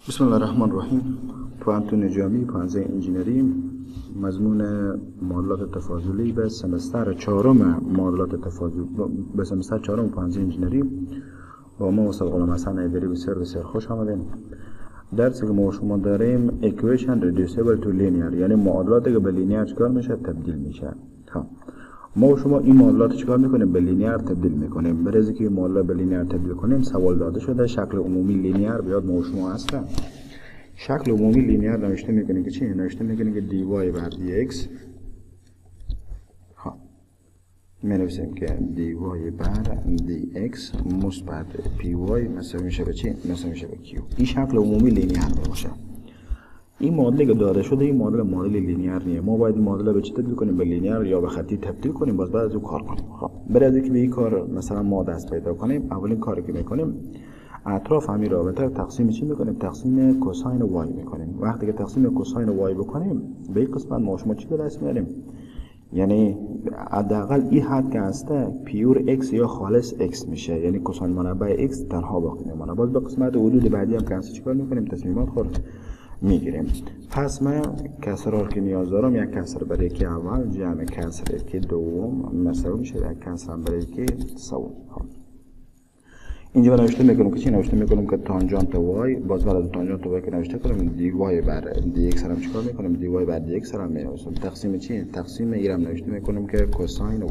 بسم الله الرحمن الرحیم. پوانتون جامی پانزه انجینری، مضمون معادلات تفاضلی به سمستر چهارم معادلات تفاضلی به سمستر چهارم پانزه انجینری با ما استاد غلام حسن ایدری بسیار خوش آمدین. درسی که ما شما داریم equation reducible to linear، یعنی معادلاتی که به لینیر چیکار میشه؟ تبدیل میشه. ما شما این معادلات چیکار میکنیم؟ به لینیر تبدیل میکنیم. برای اینکه این معادلات به لینیر تبدیل کنیم سوال داده شده شکل عمومی لینیر بیاد ما شما هست. شکل عمومی لینیر نوشته میکنیم که چی؟ نوشته میکنیم که dy بر dx می‌نویسیم که dy بر dx مثبت py مساوی میشه به چی؟ مساوی میشه به q. این شکل عمومی لینیر باشه. این معادله که داده شده این معادله لینیر نیه. ما باید این معادله به چی تبدیل کنیم؟ به لینیر یا به خطی تبدیل کنیم. باز بعد از اون کار کنیم. خب برای از اینکه به این کار مثلا ما دست پیدا کنیم، اولین کاری که میکنیم اطراف همین رابطه رو تقسیم چی میکنیم؟ تقسیم کوساین y میکنیم. وقتی که تقسیم کوساین y بکنیم به این قسمت ما شما چی به دست میاریم؟ یعنی حداقل این حد که هسته پیور x یا خالص x میشه، یعنی کوساین مربع x تنها باقی میمونه. باز به قسمت حدود بعدی هم که چیکار میکنیم؟ تصمیمات خود میگیریم. پس من کسرار که نیاز دارم یک کسر برای که اول جمع کسر که دوم مساوی میشه یک کسر برای که سوم. اینجا نوشته میکنم که چی؟ نوشته میکنم که تانجانت y، باز بعد از تانجانت y که نوشته کنم دی وای بر دی x هم چیکار میکنم؟ دی وای بر دی x هم می‌نویسم. تقسیم چی؟ تقسیم ایرم نوشته میکنم که کوساین y.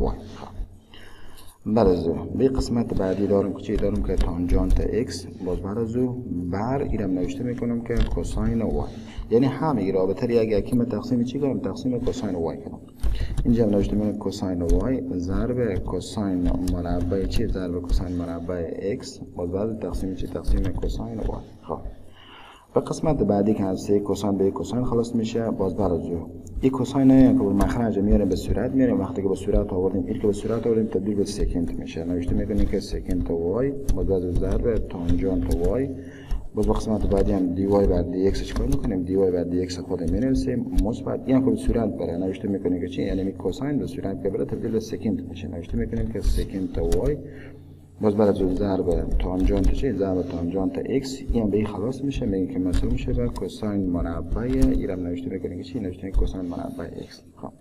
بعد از به قسمت بعدی دارم که چی؟ دارم که تانجانت x، باز بعد از بر ایرم نوشته میکنم که کوساین y. یعنی همه رابطه ری اگه کی من تقسیم چی کنم؟ تقسیم کوساین y کنم. اینجا نوشته میکنم کوساین y ضرب کوساین مربع چی؟ ضرب کوساین مربع x، باز بعد تقسیم چی؟ تقسیم کوساین y. خب به قسمت بعدی که هست کوساین به کوساین خلاص میشه. باز بعد از این کوساین که مخرج میاریم به صورت میاریم. وقتی که به صورت آوردیم این که به صورت آوردیم تبدیل به سکند میشه. نوشته میکنیم که سکند y باز بعد ضرب تانجانت y، باز به قسمت بعدی هم دی وای بر دی x چیکار میکنیم؟ دی وای بر دی x خود می‌نویسیم مثبت. این که به صورت بره نوشته میکنیم که چی؟ یعنی کوساین به صورت که بره تبدیل به سکند میشه. نوشته میکنیم که سکند y باز بعد از ضرب تانجانت چی؟ ضرب تانجانت x، این به این خلاص میشه. میگه که مساوی میشه به کوساین مربع ایرم نوشته میکنیم که چی؟ نوشته کوساین مربع x. خب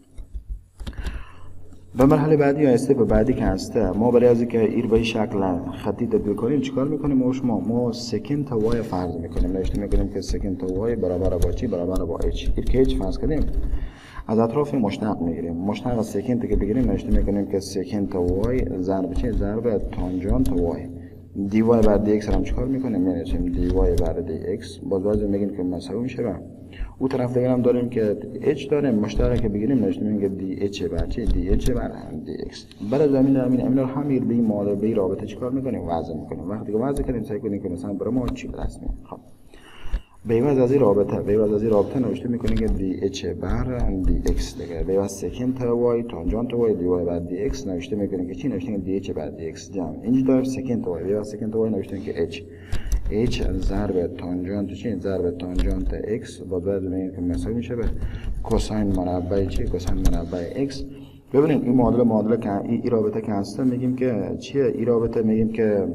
به مرحله بعدی یا استپ بعدی که هسته ما برای از اینکه ایر به شکل خطی تبدیل کنیم چیکار میکنیم؟ ما سکند y فرض میکنیم. نوشته میکنیم که سکند y برابر با چی؟ برابر با h. ایر که h فرض کردیم از اطراف مشتق میگیریم. مشتق از سکند که بگیریم نوشته میکنیم که سکند y ضرب چی؟ ضرب تانجانت y. دی وای بر دی x هم چیکار میکنیم؟ می‌نویسیم دی وای بر دی x، باز میگیم که مساوی میشه به اون طرف دیگه هم داریم که h داریم مشترک که بگیریم نوشته میگیم که دی h بر چی؟ دی h بر دی x. برای زمین رو همین به این معادله به این رابطه چیکار میکنیم؟ وضع میکنیم. وقتی که وضع کنیم سعی کنیم که مثلا برای ما چی دست میاد. خب به عوض از این رابطه نوشته میکنیم که دی h بر دی x دیگه به عوض سکند y تانجانت y دی y بر دی x نوشته میکنیم که چی؟ نوشته میکنیم دی h بر دی x جمع اینجا داریم سکند y به عوض سکند y نوشته میکنیم که h ضرب تانجانت چی؟ ضرب تانجانت x، باز بعد میگیم که مساوی میشه به کوساین مربع چی؟ کوساین مربع x. ببینید این معادله که این رابطه که هست میگیم که چیه؟ این رابطه میگیم که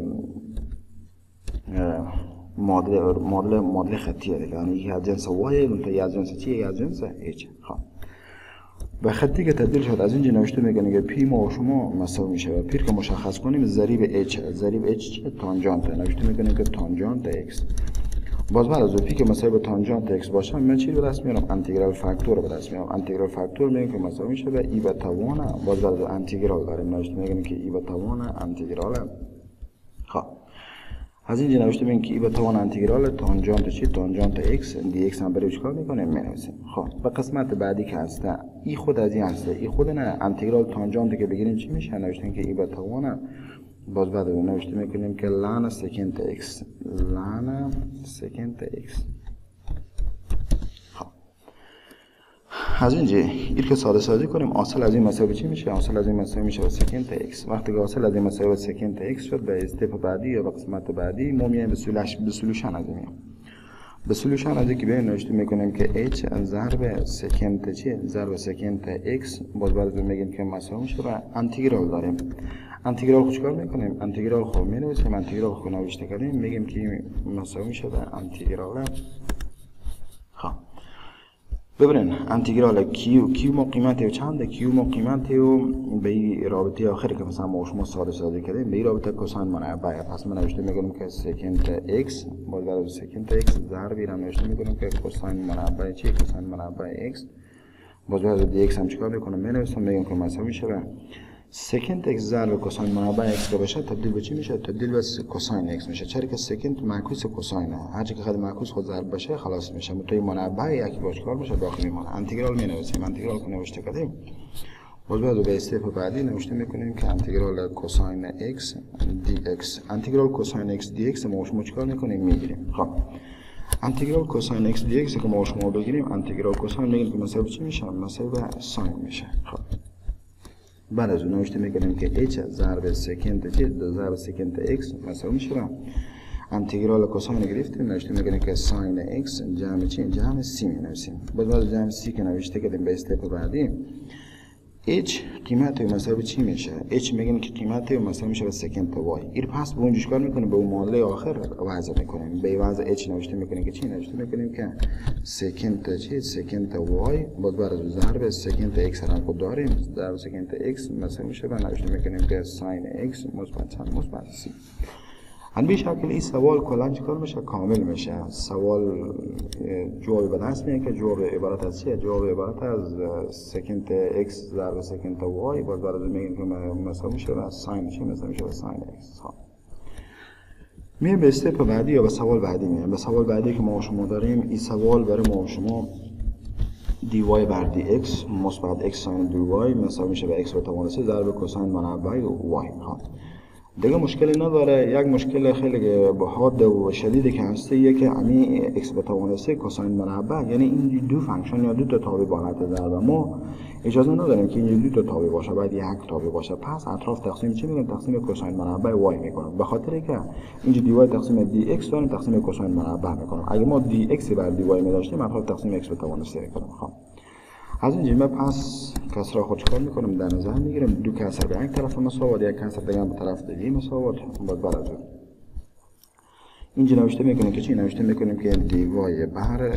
معادله خطیه دیگه، یعنی یکی از جنس y منتها از جنس چیه؟ از جنس h. خب به خطی که تبدیل شد از اینجا نوشته میگن که پی ما و شما مساوی میشه و پی که مشخص کنیم ضریب h چیه؟ تانجانت. نوشته میکنیم که تانجانت x، باز بعد از پی که مساوی به تانجانت x باشه من چی به دست میارم؟ انتگرال فاکتور به دست میارم. انتگرال فاکتور میگیم که مساوی میشه به ای به توان، باز بعد از انتگرال داریم نوشته میگن که ای به توان انتگرال. خب از اینجا نوشته میگیم که ای به توان انتگرال تانجانت چی؟ تانجانت x دی x هم برای چیکار میکنیم؟ می‌نویسیم. خب به قسمت بعدی که هسته ای خود از این هسته ای خود نه انتگرال تانجانت که بگیریم چی میشه؟ نوشته که ای به توان، باز بعد نوشته میکنیم که لن سکند x لن سکند x. خب از اینجا این که ساده سازی کنیم حاصل از این مساوی چی میشه؟ حاصل از این مساوی میشه به سکند x. وقتی که حاصل از این مساوی به سکند x شد به استپ بعدی یا به قسمت بعدی ما میایم به سولوشن از این. به سولوشن از اینکه بیایم نوشته میکنیم که h ضرب سکند چیه؟ ضرب سکند x باز بعد میگیم که مساوی میشه و انتگرال داریم. انتگرال خود چیکار میکنیم؟ انتگرال خود مینویسیم، انتگرال خود نوشته کردیم میگیم که مساوی میشه و انتگرال خب ببینین انتگرال کیو ما قیمت چنده؟ کیو ما قیمت به این رابطه آخری که مثلا ما شما ساده کردیم به این رابطه کوساین مربع. پس ما نوشته میکنیم که سکند x باز بعد سکند x ضرب این هم نوشته میکنیم که کوساین مربع چی؟ کوساین مربع x باز بعد x هم چیکار میکنم؟ مینویسم میگم که مساوی میشه و سکند x ضرب کوساین مربع x که بشه تبدیل به چی میشه؟ تبدیل به کوساین x میشه. چرا که سکند معکوس کوساینه، هر چی که خود معکوس خود ضرب بشه خلاص میشه. توی مربع یکی باش کار میشه باقی میمونه. انتگرال مینویسیم، انتگرال که نوشته کردیم باز بعد به استپ بعدی نوشته میکنیم که انتگرال کوساین x dx. انتگرال کوساین x dx ما شما چیکار میکنیم؟ میگیریم. خب انتگرال کوساین x dx که ما شما بگیریم انتگرال کوساین میگیم که مساوی چی میشه؟ مساوی به ساین میشه. خب بعد از اون نوشته میکنیم که h ضرب سکند چی؟ ضرب سکند x مساوی میشه و انتگرال کوساین گرفتیم نوشته میکنیم که ساین x جمع چی؟ جمع c مینویسیم. بعد از جمع c که نوشته کردیم به استپ بعدی h قیمت مساوی چی میشه؟ h میگیم که قیمت مساوی میشه به سکند y. این پس به اون چیکار میکنیم؟ به اون معادله آخر وضع میکنیم. به وضع h نوشته میکنیم که چی؟ نوشته میکنیم که سکند چی؟ سکند y باز بعد از ضرب سکند x هم خود داریم. ضرب سکند x مساوی میشه و نوشته میکنیم که ساین x مثبت c. به شکل این سوال کلا چیکار میشه؟ کامل میشه. سوال جواب به دست میاد که جواب عبارت از چیه؟ جواب عبارت از سکند x ضرب سکند y باز بعد از میگیم که مساوی میشه و ساین چی؟ مساوی میشه و ساین x. ها میایم به استپ بعدی یا به سوال بعدی میایم. به سوال بعدی که ما شما داریم این سوال برای ما شما dy بر dx مثبت x ساین dy مساوی میشه به x به توان 3 ضرب کوساین مربع y. ها دیگه مشکلی نداره. یک مشکل خیلی حاد و شدیدی که هسته یه که امی x به توان 3 کوساین مربع یعنی این دو فانکشن یا دو تا تابع با حالت ضرب ما اجازه نداریم که این دو تا تابع باشه، باید یک تابع باشه. پس اطراف تقسیم چی میگن؟ تقسیم کوساین مربع y میکنم. به خاطر که اینجا dy تقسیم dx داریم تقسیم کوساین مربع میکنم. اگه ما dx بر dy می‌داشتیم اطراف تقسیم x به توان 3 میکنم. خب از این جمله پس کسر خود چکار میکنم؟ در نظر میگیرم دو کسر به یک طرف مساوات، یک کسر دیگه به طرف دیگه مساوات. باید بعد از اون اینجا نوشته میکنیم که چی؟ نوشته میکنیم که dy بر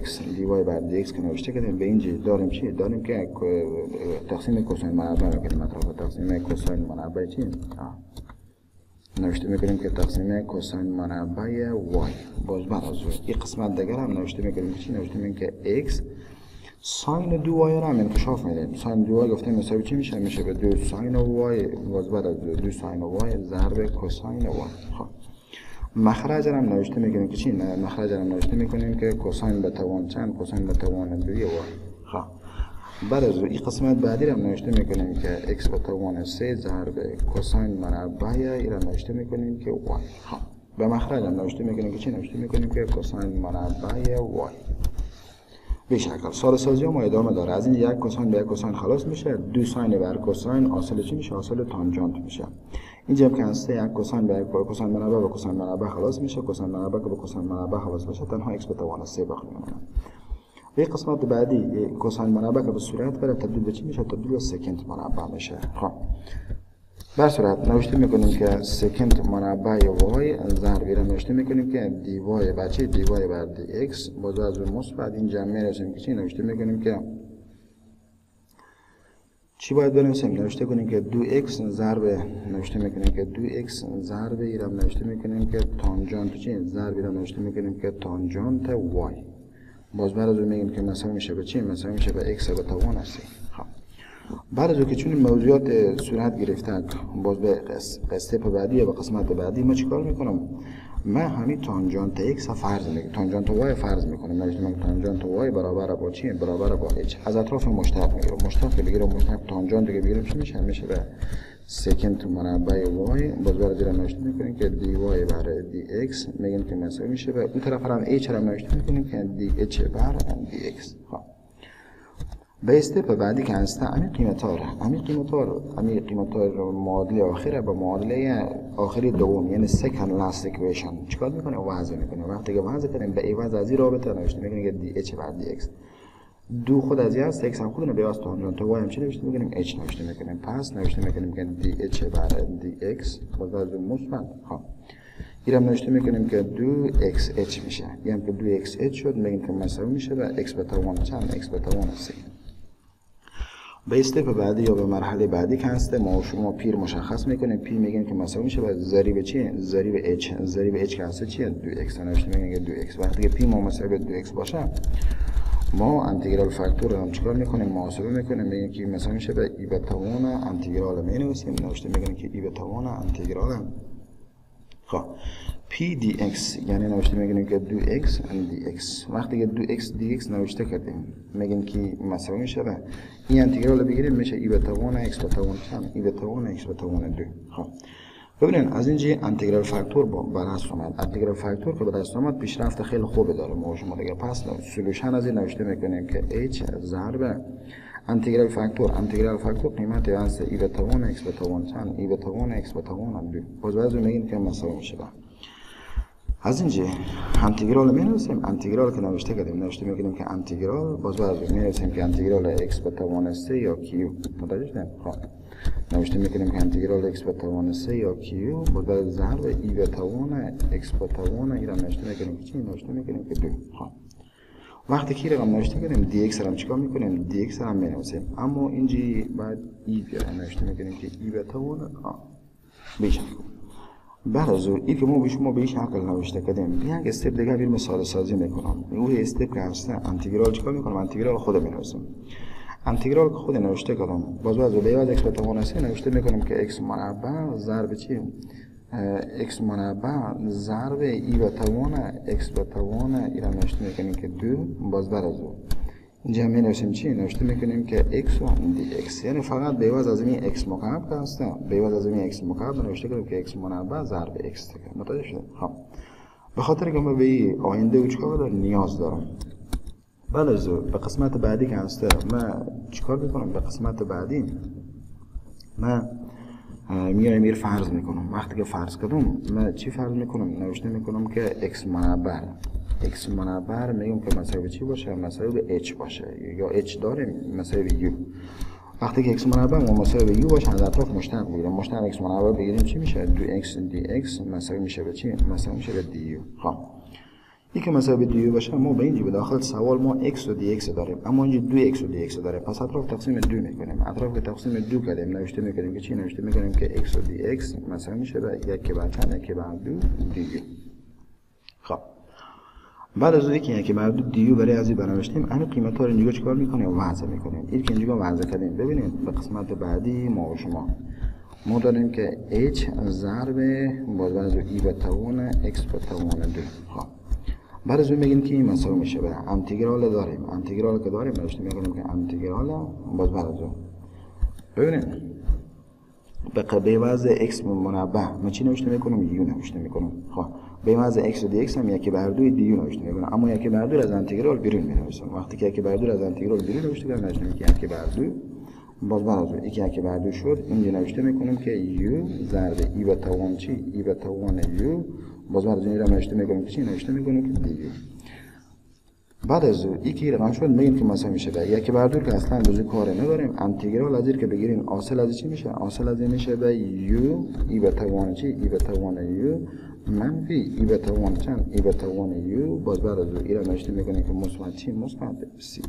dx که نوشته کردیم به اینجا داریم چی؟ داریم که تقسیم کوساین مربع میکنیم. اطراف تقسیم کوساین مربع چی؟ نوشته میکنیم که تقسیم کوساین مربع y. باز بعد از اون این قسمت دیگر هم نوشته میکنیم که چی؟ نوشته میکنیم که x ساین دو وای را هم انکشاف میدیم. ساین دو وای گفتیم مساوی چی میشه؟ میشه به دو ساین وای باز بعد از دو ساین وای ضرب کوساین وای. خب مخرج را هم نوشته میکنیم که چی؟ مخرج را هم نوشته میکنیم که کوساین به توان چند؟ کوساین به توان 2 وای. خب بعد از این قسمت بعدی را هم نوشته میکنیم که x به توان 3 ضرب کوساین مربع این را نوشته میکنیم که y. خب به مخرج هم نوشته میکنیم که چی؟ نوشته میکنیم که کوساین مربع y. به شکل سال سازی ما ادامه داره. از این یک کوساین به یک کوساین خلاص میشه. دو ساین بر کوساین حاصل چی میشه؟ حاصل تانجانت میشه. اینجا که هسته یک کوساین به یک کوساین مربع به کوساین مربع خلاص میشه. کوساین مربع که به کوساین مربع خلاص بشه تنها x به توان 3 باقی میمونه. به قسمت بعدی کوساین مربع که به صورت بره تبدیل به چی میشه؟ تبدیل به سکند مربع میشه. خب بر صورت نوشته میکنیم که سکند مربع y ضرب را نوشته میکنیم که dy بر چی؟ dy بر dx باز از اون مثبت این جمع میرسیم که چی؟ نوشته میکنیم که چی باید بنویسیم؟ نوشته کنیم که 2x ضرب نوشته میکنیم که 2x ضرب را نوشته میکنیم که تانجانت چی؟ ضرب را نوشته میکنیم که تانجانت y باز بعد از اون میگیم که مساوی میشه به چی؟ مساوی میشه به x به توان 3. بعد از اون که چون موضوعات صورت گرفتن باز به استپ بعدی یا به قسمت بعدی ما چیکار میکنم؟ من همین تانجانت x فرض میکنم، تانجانت y فرض میکنم. نوشته من تانجانت y برابر با چی؟ برابر با h. از اطراف مشتق میگیرم. مشتق بگیرم مشتق تانجانت که بگیرم چی میشه؟ میشه به سکند مربع y باز بعد از اون نوشته میکنیم که dy بر dx میگیم که مساوی میشه به اون طرف هم h را نوشته میکنیم که dh بر dx. به استپ بعدی که هسته همین قیمت ها رو معادله آخره با معادله آخری دوم یعنی second last equation چیکار میکنه؟ وضع میکنه. وقتی که وضع کنیم به عوض از این رابطه نوشته میکنیم که دی اچ بر دی اکس. دو خود از این هست، اکس هم خودونه به واسطه تانجانت وای هم چی نوشته میکنیم؟ اچ نوشته میکنیم. پس نوشته میکنیم که دی اچ بر دی اکس با وضع مثبت. ها اینم نوشته میکنیم که دو اکس اچ میشه، یعنی که دو اکس اچ شد میگیم که مساوی میشه به اکس به توان چند؟ اکس به توان 3. به استپ بعدی یا به مرحله بعدی که هسته ما شما پی مشخص میکنیم. پی میگیم که مساوی میشه به ضریب چی؟ ضریب اچ. ضریب اچ که هسته چیه؟ 2x. نوشته میگیم که 2x. وقتی که پی ما مساوی به 2x باشه ما انتگرال فاکتور رو هم چیکار میکنیم؟ محاسبه میکنیم. میگیم که مساوی میشه به ای به توان انتگرال مینویسیم. نوشته میگیم که ای به توان انتگرال خب پی دی اکس، یعنی نوشته میگیم که 2x دی اکس. وقتی که 2x دی اکس نوشته کردیم میگیم که مساوی میشه به این انتگرال بگیریم میشه ای به توان x به توان چند؟ ای به توان x به توان 2. خب ببینید از اینجا انتگرال فاکتور به دست اومد. انتگرال فاکتور که به دست اومد پیشرفت خیلی خوبی داره ما شما دیگه. پس سولوشن از این نوشته میکنیم که h ضرب انتگرال فاکتور قیمت از ای به توان x به توان چند؟ ای به توان x به توان 2. باز بعضی میگیم که مساوی میشه به از اینجا انتگرال مینویسیم. انتگرال که نوشته کردیم نوشته میکنیم که انتگرال باز بعضی مینویسیم که انتگرال x به توان 3 یا q. متوجه شدیم؟ خب نوشته میکنیم که انتگرال x به توان 3 یا q باز بعضی ضرب ای به توان x به توان ای را نوشته میکنیم که چی؟ نوشته میکنیم که 2. خب وقتی که رقم نوشته کردیم دی اکس را چیکار میکنیم؟ دی اکس را مینویسیم. اما اینجا بعد ای بیاریم. نوشته میکنیم که ای به توان بیشتر. بعد از اون که ما به شما به این شکل نوشته کردیم یک استپ دیگه بیر مثال سازی میکنم. اون استپ که هست انتگرال چیکار میکنم؟ انتگرال خود مینویسم. انتگرال که خود نوشته کردم باز به عوض x به توان 3 نوشته میکنم که x مربع ضرب چی؟ x مربع ضرب ای به توان x به توان ای را نوشته میکنیم که 2. باز بعد از اون اینجا می نوشیم چی؟ نوشته میکنیم که x و دی x، یعنی فقط به عوض از این x مکعب که هست به عوض از این x مکعب نوشته کنیم که x مربع ضرب x دیگه. متوجه شدید؟ خب به خاطر که ما به این آینده و چیکار دارم؟ نیاز دارم. بعد از به قسمت بعدی که هست من چیکار میکنم؟ به قسمت بعدی من میرم فرض میکنم. وقتی که فرض کردم من چی فرض میکنم؟ نوشته میکنم که x منبع میگم که مساوی چی باشه؟ مساوی به h باشه یا h داریم مساوی به u. وقتی که x منبع ما مساوی به u باشه از اطراف مشتق بگیریم. مشتق x منبع بگیریم چی میشه؟ 2x dx مساوی میشه به چی؟ مساوی میشه به du. خب این که مساوی به du باشه ما به اینجا به داخل سوال ما x و dx داریم، اما اینجا 2x و dx داریم. پس اطراف تقسیم 2 میکنیم. اطراف که تقسیم 2 کردیم نوشته میکنیم که چی؟ نوشته میکنیم که x و dx مساوی میشه به 1 بر چند؟ 1 بر 2 du. خب بعد از اینکه یکی بر 2 دیو برای از این بنوشتیم همین قیمت ها رو اینجا چیکار میکنیم؟ وضع میکنیم. این که اینجا وضع کردیم ببینید به قسمت بعدی ما و شما داریم که h ضرب باز بعد از ای به توان x به توان 2. خب بعد از اون میگیم که این مساوی میشه به انتگرال داریم. انتگرال که داریم نوشته میکنیم که انتگرال باز بعد از اون ببینید به وضع x منبع ما چی نوشته میکنم؟ یو نوشته میکنم. خب به وضع x و دی x هم 1 بر 2 دی یو نوشته میکنم، اما 1 بر 2 از انتگرال بیرون مینویسم. وقتی که 1 بر 2 از انتگرال بیرون نوشته کردم نوشته میکنم که 1 بر 2 باز بعد از اون 1 بر 2 شد. اینجا نوشته میکنم که یو ضرب ای به توان چی؟ ای به توان یو باز بعد از این رو نوشته میکنم که چی؟ نوشته میکنم که دی یو. بعد از این که رقم شد میگیم که مساوی میشه به 1 بر 2 که اصلا بزرگ کار نداریم. انتگرال از این که بگیریم حاصل از چی میشه؟ حاصل از این میشه به یو ای به توان چی؟ ای به توان یو منفی ای به توان چند؟ ای به توان یو باز بعد از این رو نوشته میکنیم که مثبت چی؟ مثبت سی.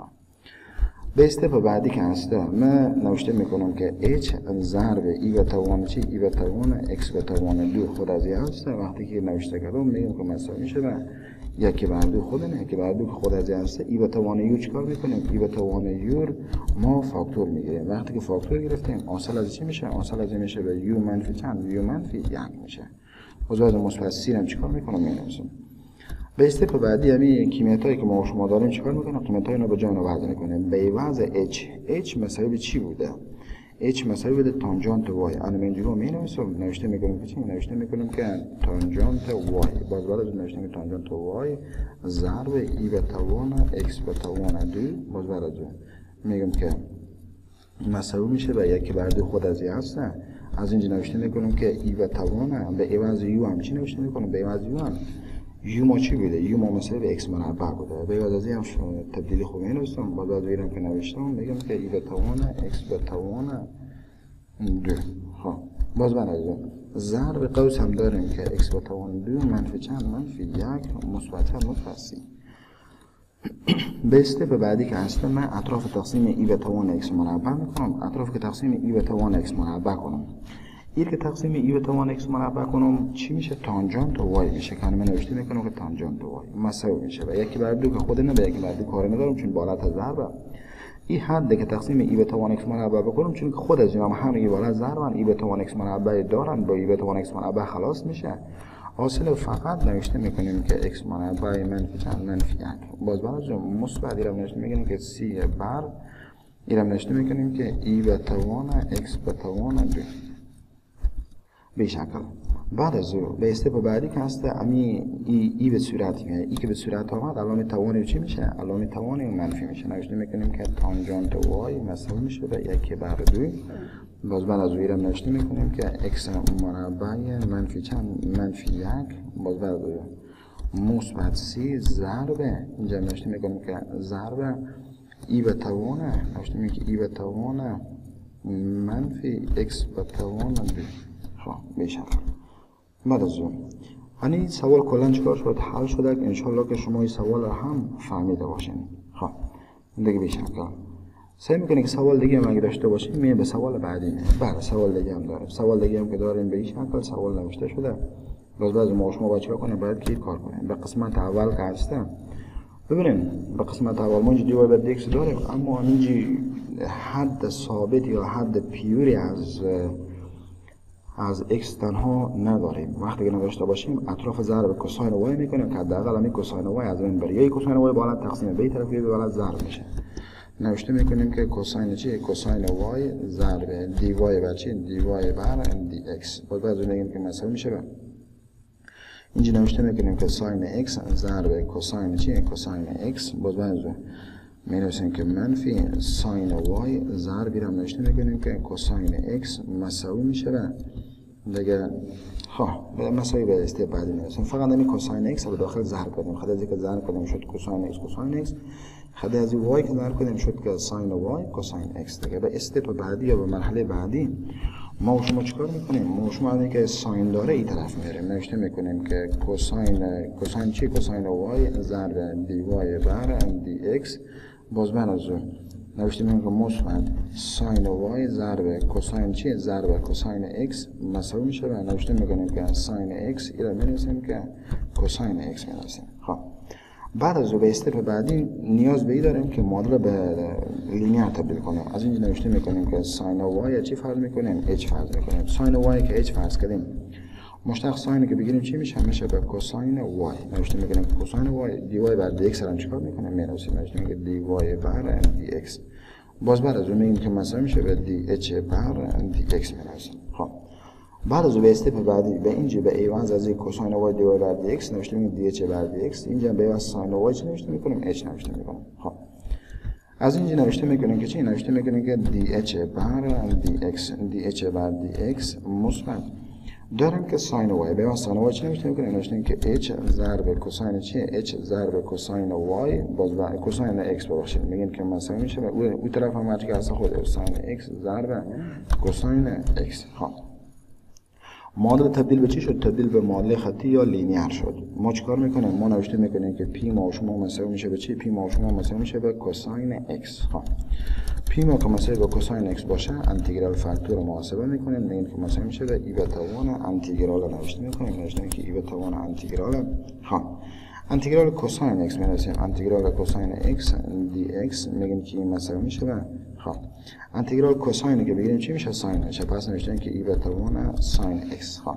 به استپ بعدی که هست من نوشته میکنم که h ضرب ای به توان چی؟ ای به توان x به توان 2 خود از این هست. وقتی که نوشته کردم میگم که مساوی میشه به 1 بر 2 خودمه. 1 بر 2 که خود از این هست ای به توان یو چیکار میکنیم؟ ای به توان یو ما فاکتور میگیریم. وقتی که فاکتور گرفتیم حاصل از چی میشه؟ حاصل از این میشه به یو منفی چند؟ یو منفی 1 میشه. باز از مثبت 3 هم چیکار میکنم؟ مینویسم. به استپ بعدی همین کیمیاتایی که ما شما داریم چیکار میکنیم؟ قیمتای اینا به جای اینا وضع میکنیم. به وضع h مساوی به چی بوده؟ h مساوی بوده تانجانت y. انا اینجوری مینویسم نوشته میکنیم که چی؟ نوشته میکنیم که تانجانت y باز بعد از نوشته میکنیم تانجانت y ضرب ای به توان x به توان 2 باز بعد از اون میگم که مساوی میشه به 1/2 خود از این هست. از اینجا نوشته میکنم که ای و توان به عوض یو هم چی نوشته میکنم؟ به عوض یو هم یو ما چی بوده؟ یو ما مساوی به x مربع بوده. به عوض از این هم تبدیلی خوب نوشتم. باز از اینم که نوشتم میگم که ای و توان x به توان 2. خب باز بعد از اون ضرب قوس هم داریم که x به توان 2 منفی چند؟ منفی 1 مثبت 3. به استپ بعدی که هست من اطراف تقسیم ای به توان x مربع میکنم. اطراف که تقسیم ای به توان x مربع کنم، این که تقسیم ای به توان x مربع کنم چی میشه؟ تانجانت y میشه که من نوشته میکنم که تانجانت y مساوی میشه و 1/2 که خود نه به 1/2 کار ندارم چون بالات ضربه. این حد که تقسیم ای به توان x مربع بکنم چون که خود از اینا هم ای بالات ضربن، ای به توان x مربع دارن با ای به توان x مربع خلاص میشه. حاصل فقط نوشته میکنیم که x مربع منفی چند؟ منفی 1. باز بعد مثبت ایرم نوشته میکنیم که c بر ایرم نوشته میکنیم که ای به توان x به توان 2 به شکل. بعد از او به استپ بعدی که هست امی ای به صورت میاد. ای که به صورت آمد علامه توان چی میشه؟ علامه توان منفی میشه. نوشته میکنیم که تانجانت y مساوی میشه به 1/2. باز بعد از او ایرم نوشته میکنیم که x مربع منفی چند؟ منفی 1. باز بعد از او مثبت 3 ضرب اینجا نوشته میکنیم که ضرب ای به توان، نوشته میکنیم که ای به توان منفی x به توان 2. خب میشه. بعد از اون این سوال کلا چیکار شد؟ حل شده که انشالله که شما این سوال را هم فهمیده باشین. خب دیگه میشه سعی میکنیم که سوال دیگه هم اگه داشته باشیم میایم به سوال بعدی. بله سوال دیگه هم داریم. سوال دیگه هم که داریم به این شکل سوال نوشته شده. باز بعضی ما شما باید چیکار کنیم؟ باید که کار کنیم. به قسمت اول که هستم ببینیم به قسمت اول ما اینجا باید دیکس داریم اما اینجا حد ثابت یا حد پیوری از x تنها نداریم. وقتی که نداشته باشیم اطراف ضرب کوساین y میکنیم که حداقل همین کوساین y از این بره. یا کوساین y بالا تقسیم به این طرف یا بالا ضرب میشه. نوشته میکنیم که کوساین چی؟ کوساین y ضرب dy بر چی؟ dy بر dx. باز بعد میگیم که مساوی میشه به اینجا نوشته میکنیم که ساین x ضرب کوساین چی؟ کوساین x. باز بعد می‌نویسیم که منفی ساین y ضربی را نوشته میکنیم که کوساین x مساوی میشه به دیگه به مساوی به استپ بعدی می‌نویسیم. فقط همین کوساین x رو داخل ضرب کنیم. خود از اینکه ضرب کنیم شد کوساین x کوساین x. خود از این y که ضرب کنیم شد که ساین y کوساین x. دیگه به استپ بعدی یا به مرحله بعدی ما و شما چیکار میکنیم؟ ما و شما که ساین داره این طرف میریم نوشته میکنیم که کوساین چی؟ کوساین y ضرب dy بر dx. باز بعد از اون نوشته میکنیم که مثبت ساین y ضرب کوساین چی؟ ضرب کوساین x مساوی میشه و نوشته میکنیم که ساین x این رو می‌نویسیم که کوساین x می‌نویسیم. خب بعد از به استپ بعدی نیاز به این داریم که مدل به لینیر تبدیل کنیم. از اینجا نوشته میکنیم که ساین y چی فرض میکنیم؟ h فرض میکنیم. ساین y که h فرض کردیم مشتق ساین که بگیریم چی میشه؟ میشه به کوساین y. نوشته میکنیم که کوساین y dy بر dx رو چیکار میکنیم؟ می‌نویسیم نوشته میکنیم dy بر dx. باز بعد از اون میگیم که مساوی میشه به dh بر dx می‌نویسیم. خب بعد از به استپ بعدی به اینجا به ایوانز از کوساین y dy بر dx نوشته میکنیم dh بر dx. اینجا به ایوانز ساین y چی نوشته میکنیم؟ h نوشته میکنیم. خب از اینجا نوشته میکنیم که چی؟ نوشته میکنیم که dh بر dx بر dx مثبت داریم که ساین y به ساین y چی نوشته میکنیم؟ نوشته میکنیم که h ضرب کوساین چی؟ h ضرب کوساین y باز بعد کوساین x ببخشید میگیم که مساوی میشه به اون طرف هم هرچی که هست خود ساین x ضرب کوساین x. خب معادله تبدیل به چی شد؟ تبدیل به معادله خطی یا لینیر شد. ما چیکار میکنیم؟ ما نوشته میکنیم که پی ما و شما مساوی میشه به چی؟ پی ما و شما مساوی میشه به کوساین x. خب پی ما که مساوی به کوساین x باشه انتگرال فاکتور رو محاسبه میکنیم. میگیم که مساوی میشه به ای به توان انتگرال نوشته میکنیم. نوشته که ای به توان انتگرال. خب انتگرال کوساین x می‌نویسیم انتگرال کوساین x dx میگیم که این مساوی میشه به خب انتگرال کوساین که بگیریم چی میشه؟ ساین میشه. پس نوشته که ای به توان ساین x. خب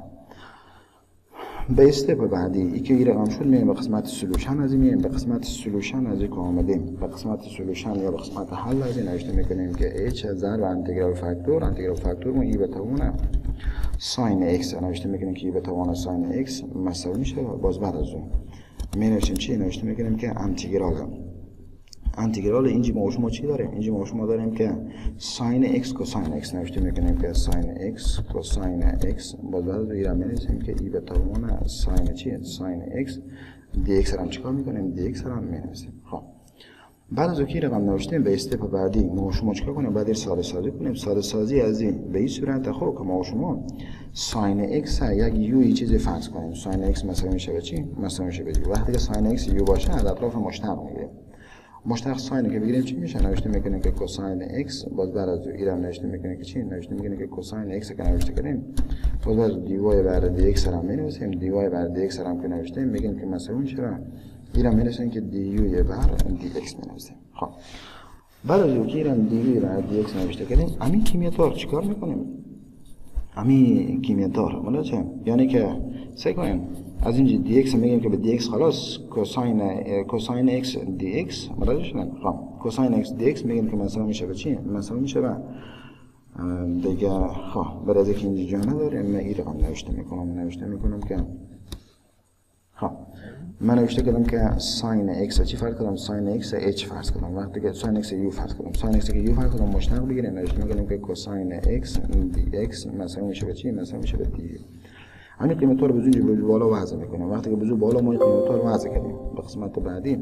به استپ بعدی ای که این رقم شد میریم به قسمت سولوشن. از این میریم به قسمت سولوشن. از این که آمدیم به قسمت سولوشن یا به قسمت حل از این نوشته میکنیم که h ضرب انتگرال فاکتور ما ای به توان ساین x نوشته میکنیم که ای به توان ساین x مساوی میشه. باز بعد از اون می نوشتیم چی؟ نوشته میکنیم که انتگرال اینجی ما شما چی داریم؟ اینجی ما شما داریم که ساین x کوساین x نوشته میکنیم که ساین x کوساین x باز بعد رو ایران می‌نویسیم که ای به توان ساین چیه؟ ساین x dx هم چیکار میکنیم؟ dx هم می‌نویسیم. خب بعد از اینکه رقم نوشتیم به استپ بعدی ما شما چیکار کنیم؟ بعد ساده سازی کنیم. ساده سازی از این به این صورت خب که ما شما ساین x یک یو چیزی فرض کنیم. ساین x مثلا میشه به چی؟ مثلا میشه به یو. وقتی که ساین x یو باشه از اطراف مشتق میگیریم. مشتق ساین که بگیریم چی میشه؟ نوشته میکنیم که کوساین x باز بعد از ایران نوشته میکنیم که چی؟ نوشته میکنیم که کوساین x که نوشته کنیم باز بعد دی وای بر dx هم می‌نویسیم. دی وای بر dx هم که نوشته میگیم که مثلا میشه ایران می‌نویسیم که دی یو بر dx می‌نویسیم. خب بعد از اینکه ایران دی یو بر dx نوشته کردیم همین کیمیاتور چیکار میکنیم؟ همین کیمیاتور ملاچه یعنی که سعی کنیم از اینجا dx میگیم که به dx خلاص کوساین x dx متوجه شدن؟ خب کوساین x dx میگیم که مثلا میشه به چی؟ مثلا میشه به دیگه. خب بعد از اینکه اینجا جا نداریم من این رقم نوشته میکنم که خب من نوشته کردم که ساین x چی فرض کنم؟ ساین x h فرض کنم. وقتی که ساین x u فرض کنم ساین x u فرض کنم مشتق بگیریم نوشته میکنم که کوساین x dx مثلا میشه به چی؟ مثلا میشه به دی. همین قیمت‌ها رو به بالا وضع میکنیم. وقتی که به بالا ما این قیمت‌ها رو وضع کردیم به قسمت بعدی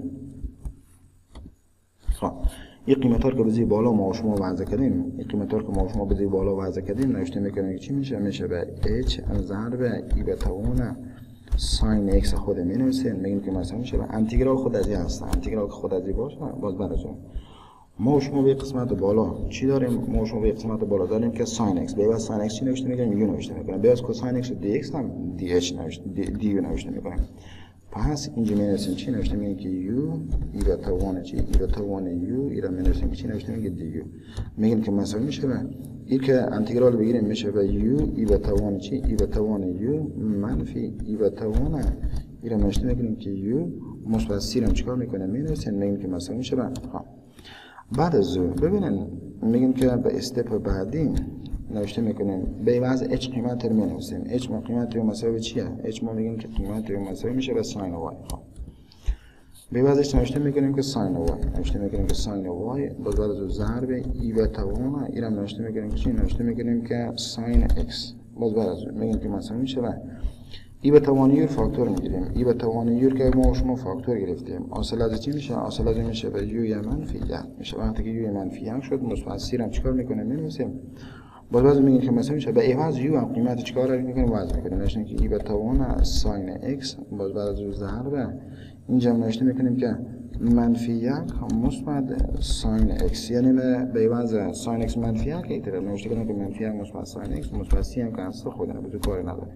خب این قیمت‌ها رو که به بالا ما شما وضع کردیم این قیمت‌ها رو که ما شما به بالا وضع کردیم نوشته میکنیم که چی میشه؟ میشه به h ضرب ای به توان ساین x خود می‌نویسیم. میگیم که مثلا میشه به انتگرال خود از این هست. انتگرال که خود از این باشه باز بعد از اون ما شما به قسمت بالا چی داریم؟ ما شما به قسمت بالا داریم که ساین x به واسه ساین x چی نوشته می‌کنیم؟ یو نوشته می‌کنیم. به واسه کوساین x dx هم dh نوشته دی نوشته می‌کنیم. پس اینجا می‌نویسیم چی نوشته می‌کنیم که یو ای به توان چی؟ ای به توان یو ای را می‌نویسیم که چی نوشته می‌کنیم دی یو. میگیم که مثلا میشه به این که انتگرال بگیریم میشه به یو ای به توان چی؟ ای به توان یو منفی ای به توان ای را نوشته می‌کنیم که یو مثبت سی را چیکار می‌کنیم؟ می‌نویسیم میگیم که مثلا میشه به بعد از ببینن میگیم که به استپ بعدی نوشته میکنیم به وضع h قیمت رو می‌نویسیم. h ما قیمت رو مساوی چیه؟ h ما میگیم که قیمت رو مساوی میشه به ساین y. خب به وضعش نوشته میکنیم که ساین y نوشته میکنیم که ساین y باز بعد از ضرب ای به توان ای را نوشته میکنیم که چی؟ نوشته میکنیم که ساین x باز بعد از میگیم که مساوی میشه به ای به توان یو فاکتور میگیریم. ای به توان یو که ما شما فاکتور گرفتیم حاصل از چی میشه؟ حاصل از میشه به یو منفی 1 میشه. وقتی که یو منفی 1 شد مثبت سی را چیکار میکنیم؟ می‌نویسیم. باز میگیم که مثلا میشه به عوض یو هم قیمت چیکار میکنیم؟ وضع میکنیم. نوشته که ای به توان ساین x باز بعد از ضرب اینجا نوشته میکنیم که منفی 1 مثبت ساین x یعنی به عوض ساین x منفی 1 که اینطور نوشته کنیم که منفی 1 مثبت ساین x مثبت سی هم که اصلا خودنا بده کاری نداره.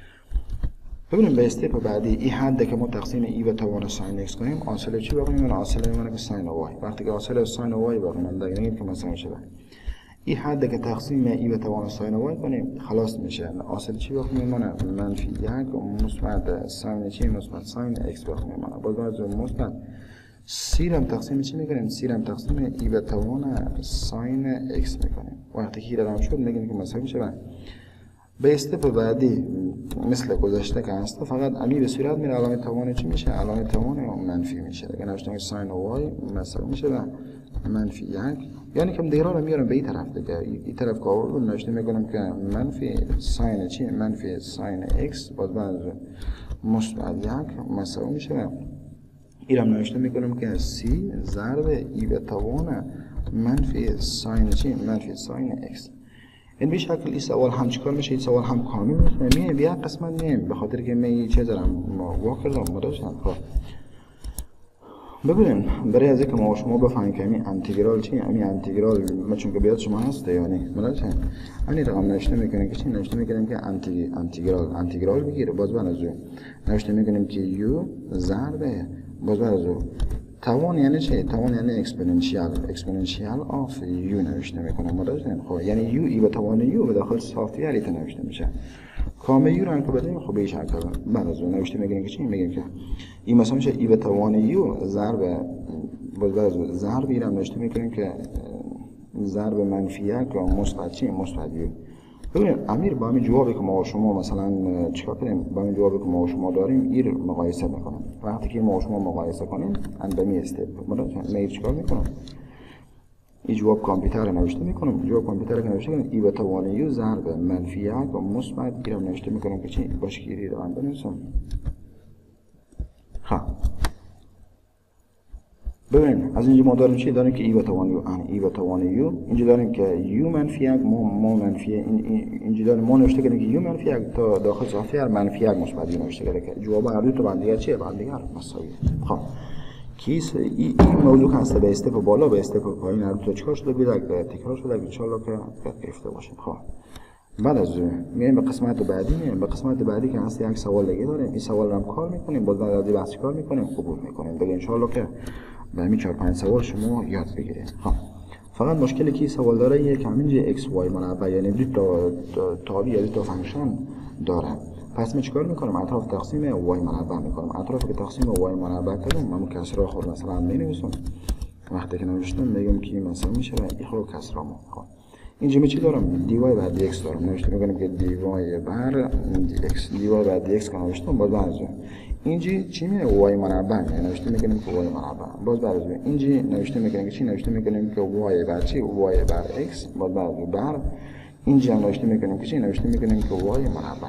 ببینیم به استپ بعدی این حد که ما تقسیم ای به توان ساین x کنیم حاصل چی باقی میمونه؟ حاصل میمونه که ساین y. وقتی که حاصل ساین y باقی مونده یعنی که مثلا میشه این حد که تقسیم ای به توان ساین y کنیم خلاص میشه. حاصل چی باقی میمونه؟ منفی 1 مثبت ساین چی؟ مثبت ساین x باقی میمونه. باز از مثبت سی را تقسیم چی میکنیم؟ سی را تقسیم ای به توان ساین x میکنیم. وقتی که رقم شد میگیم که مثلا میشه به استپ بعدی مثل گذشته که هست فقط امی به صورت میره علامه توان چی میشه؟ علامه توان منفی میشه. دیگه نوشتم ساین y مثلا میشه به منفی 1 یعنی که دیگران رو میارم به این طرف دیگه این طرف که آوردم نوشته میکنم که منفی ساین چی؟ منفی ساین x باز بعد مثبت 1 مثلا میشه این هم نوشته میکنم که سی ضرب ای به توان منفی ساین چی؟ منفی ساین x. این به شکل این سوال هم چیکار میشه؟ این سوال هم کامل میشه. میگم بیا قسمت نیم به خاطر که من چه دارم واقع کردم مداشم. خب ببینیم برای از اینکه ما شما بفهمیم که این انتگرال چیه؟ این انتگرال ما چون که بیاد شما هست یعنی مداشم این رقم نوشته میکنیم که چی؟ نوشته میکنیم که انتگرال بگیره. باز بعد از اون نوشته میکنیم که یو ضرب باز بعد از اون توان یعنی چه؟ توان یعنی اکسپوننشیال آف یو نوشته میکنم مداشم. خب یعنی یو ای به توان یو به داخل سافتویر ایت نوشته میشه. کامل یو رو هم که بدیم خب به این شکل بعد از اون نوشته میگیم که چی؟ میگیم که این مثلا میشه ای به توان یو ضرب باز بعد از اون ضرب ای رو نوشته میکنیم که ضرب منفی 1 مثبت چی؟ مثبت یو ببینید امیر با همین جوابی که ما و شما مثلا چیکار کنیم، با همین جوابی که ما و شما داریم ایر مقایسه میکنیم. وقتی که ما و شما مقایسه کنیم اندمی استپ من چیکار میکنم، این جواب کامپیوتر رو نوشته میکنم. جواب کامپیوتر رو نوشته کنم ای به توان یو ضرب منفی 1 و مثبت ای رو نوشته میکنم که چی باشه که ای رو هم بنویسم. ها ببینید از اینجا ما داریم چی داریم که ای به توان یو ای به توان یو، اینجا داریم که یو منفی 1 ما منفی، اینجا داریم ما نوشته کردیم که یو منفی 1 تا داخل صفحه منفی 1 مثبت یو نوشته کردیم که جواب هر دو تا با هم دیگه چیه، با هم دیگه مساویه. خب کیس این موضوع هست به استپ بالا به استپ پایین هر دو تا چیکار شده بیاد تکرار شده ان شاء الله که گرفته باشه. خب بعد از میایم به قسمت بعدی، به قسمت بعدی که هست یک سوال دیگه داریم. این سوال رو هم کار میکنیم، باز بعد از این بحث کار میکنیم قبول میکنیم دیگه ان شاء الله که به همین 4 5 سوال شما یاد بگیرید. خب فقط مشکلی که این سوال داره اینه که همینجا ایکس وای مربع یعنی دو تا تابع یا دو تا فانکشن داره. پس من چیکار میکنم؟ اطراف تقسیم وای مربع میکنم. اطراف که تقسیم وای مربع کردم من کسره خود مثلا مینویسم. وقتی که نوشتم میگم که مثلا میشه این خود کسره ما. خب اینجا من چی دارم؟ دی وای بر دی ایکس دارم. نوشته میکنم که دی وای بر دی ایکس، دی وای بر دی ایکس که نوشتم باز بعد اینجا چی میشه؟ وای مربع یعنی نوشته میکنیم که وای مربع. باز بعد اینجا نوشته میکنیم که چی؟ نوشته میکنیم که وای بر چی؟ وای بر ایکس. باز بعد بر اینجا نوشته میکنیم که چی؟ نوشته میکنیم که وای مربع.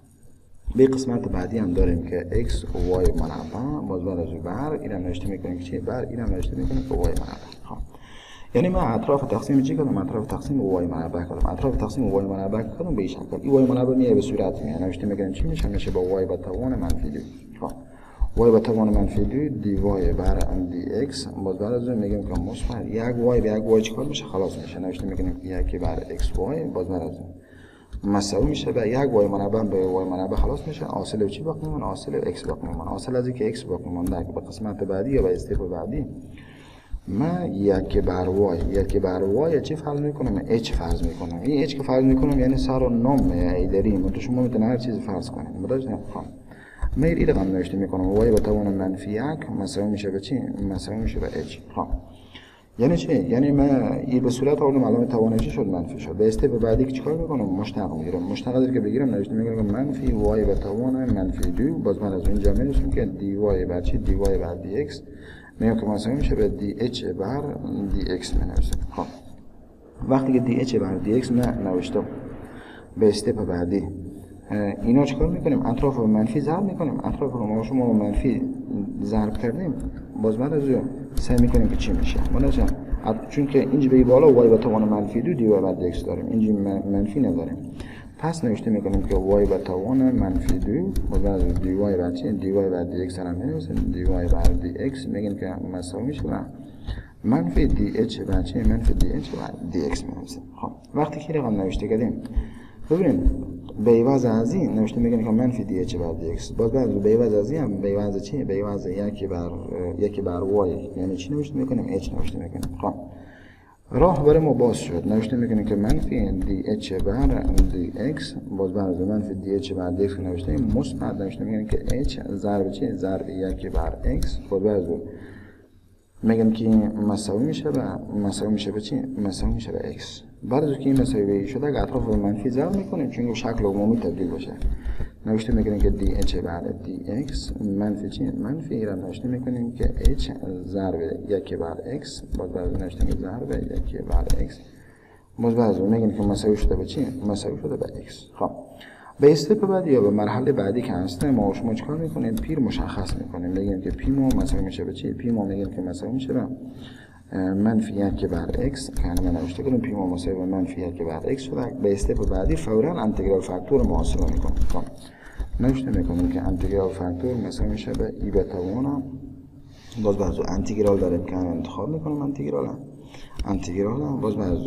به قسمت بعدی هم داریم که x y مربع باز بعد از بر اینم نوشته میکنیم که چی؟ بر اینم نوشته میکنیم که y مربع. خب یعنی من اطراف تقسیم چی کردم؟ اطراف تقسیم y مربع کردم. اطراف تقسیم y مربع کردم به این شکل. این y مربع میاد به صورت میاد نوشته میکنیم چی میشه؟ میشه با y به توان منفی 2. خب y به توان منفی 2 دی وای بر دی x باز بعد از میگیم که مثبت یک y به یک y چیکار میشه؟ خلاص میشه. نوشته میکنیم که یک بر x y باز بعد از مساوی میشه به یک وای مربع به وای مربع خلاص میشه. حاصل چی باقی میمونه؟ حاصل x باقی میمونه. حاصل از اینکه x باقی مونده به قسمت بعدی یا به استپ بعدی من یک بر وای چی فرض میکنم؟ h فرض میکنم. این h که فرض میکنم یعنی سر و نام ایدریم تو شما میتونید هر چیزی فرض کنید. متوجه نمیخوام من این رقم نوشته میکنم وای به توان منفی 1 مساوی میشه به چی؟ مساوی میشه به h. خب یعنی چی؟ یعنی من این به صورت آوردم علامت توان چی شد؟ منفی شد. به استپ بعدی چیکار میکنم؟ مشتق میگیرم. مشتق که بگیرم نوشته میکنم منفی وای به توان منفی 2 باز من از اینجا میرسم که دی وای بر چی؟ دی وای بر دی ایکس میگم که مساوی میشه به دی اچ بر دی ایکس مینویسم. خب وقتی که دی اچ بر دی ایکس نوشتم به استپ بعدی اینا چیکار میکنیم؟ اطراف رو منفی ضرب میکنیم. اطراف رو ما شما منفی ضرب کردیم باز بعد از سعی میکنیم که چی میشه؟ متوجه؟ چون که اینجا به بالا وای به توان منفی 2 دی وای بر دی ایکس داریم، اینجا منفی نداریم. پس نوشته میکنیم که وای به توان منفی 2 باز بعد از دی وای بر چی؟ دی وای بر دی ایکس هم می‌نویسیم. دی وای بر دی ایکس میگیم که مساوی میشه به منفی دی اچ بر چی؟ منفی دی اچ بر دی ایکس می‌نویسیم. خب وقتی که رقم نوشته کردیم ببینید به عوض از این نوشته میگن که منفی دی اچ بر دی ایکس باز بعد به عوض از این هم به عوض چی؟ به عوض یک بر وای یعنی چی نوشته میکنیم؟ اچ نوشته میکنیم. خب راه برای ما باز شد. نوشته میکنیم که منفی دی اچ بر دی ایکس باز بعد منفی دی اچ بر دی ایکس نوشته مثبت نوشته میکنیم که اچ ضرب چی؟ ضرب یک بر ایکس باز بعد میگم که مساوی میشه به چی؟ مساوی میشه به x. بعد از اینکه این مساوی شده اگه اطراف رو منفی ضرب میکنیم چون شکل عمومی تبدیل بشه نوشته میکنیم که دی اچ بر دی x منفی چی؟ منفی را نوشته میکنیم که h ضرب یک بر x باز بعد نوشته میکنیم ضرب یک بر x باز بعد میگیم که مساوی شده به چی؟ مساوی شده به x. خب به استپ بعدی یا به مرحله بعدی که هسته ما شما چیکار میکنیم؟ پی رو مشخص میکنیم. میگیم که پی ما مساوی میشه به چی؟ پی ما میگیم که مساوی میشه به منفی یک بر x که همین نوشته کنیم پی ما مساوی به منفی یک بر x شده. به استپ بعدی فورا انتگرال فاکتور رو محاسبه میکنیم. خب نوشته میکنیم که انتگرال فاکتور مساوی میشه به ای به توان باز بعد انتگرال داریم که انتخاب میکنیم انتگرال باز بعد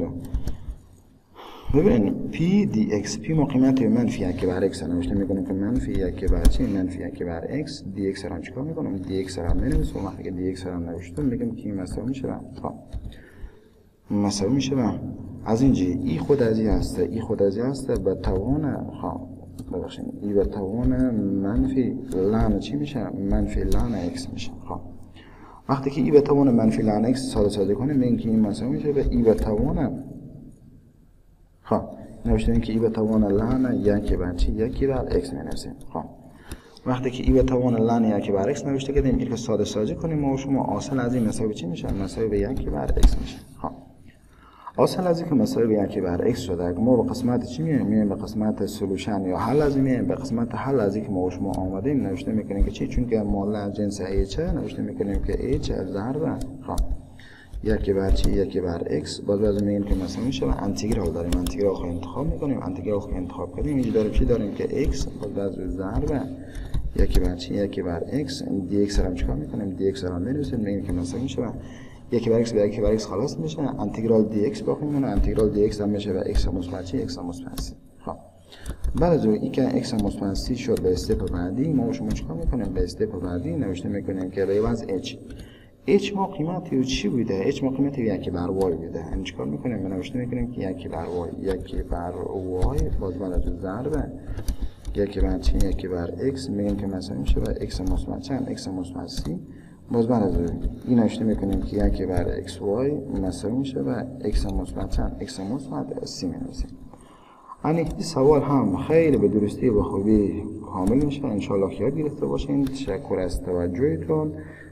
ببین پی دی ایکس پی ما قیمت منفی یک بر ایکس نوشته میکنیم که منفی یک بر چی؟ منفی یک بر ایکس دی ایکس رو چیکار میکنم؟ دی ایکس رو مینویسم. وقتی که دی ایکس رو نوشتم میگم که مساوی میشه خب مساوی میشه از اینجا ای خود از این هسته به توان خب ببخشید ای به توان منفی لن چی میشه؟ منفی لن ایکس میشه. خب وقتی که ای به توان منفی لن ایکس ساده کنیم میگیم که این مساوی میشه به ای به توان خب نوشتیم که ای به توان لن یکی بر چی؟ یکی بر x می‌نویسیم. خب وقتی که ای به توان لن یکی بر x نوشته کردیم، این که ساده سازی کنیم ما و شما حاصل از این مساوی چی میشه؟ مساوی به یکی بر x میشه. خب حاصل از این که مساوی به یکی بر x شده، اگه ما به قسمت چی میایم به قسمت سولوشن یا حل از این میایم به قسمت حل از این که ما و شما آمدیم نوشته میکنیم که چی؟ چون که معادله جنس h نوشته میکنیم که h ضرب یکی بر چی؟ یکی بر x. باز میگیم که مثلا میشه و انتگرال داریم، انتگرال خود انتخاب میکنیم، انتگرال خود انتخاب کردیم اینجا داریم چی داریم که x باز ضرب یکی بر چی؟ یکی بر x. dx رو چیکار میکنیم؟ dx رو می‌نویسیم، میگیم که مثلا میشه و یکی بر x به یکی بر x خلاص میشه، انتگرال dx باقی میمونه، انتگرال dx هم میشه و x مثبت چی؟ x مثبت 3. خب بعد از اینکه که x مثبت 3 شد به استپ بعدی ما شما چیکار میکنیم؟ به استپ بعدی نوشته میکنیم که به عوض h ما قیمتی چی بوده؟ h ما قیمتی یکی بر y بوده. این چیکار میکنیم؟ نوشته میکنیم که یکی بر y، یکی بر y باز بعد از ضرب یکی بر چی؟ یکی بر x. میگیم که مثلا میشه و x مثبت چند؟ x مثبت 3 باز بعد از این نوشته میکنیم که یکی بر xy مساوی میشه و x مثبت چند؟ x مثبت 3 می‌نویسیم. این سوال هم خیلی به درستی و خوبی کامل میشه. ان شاء الله یاد گرفته باشین. تشکر از توجهتون.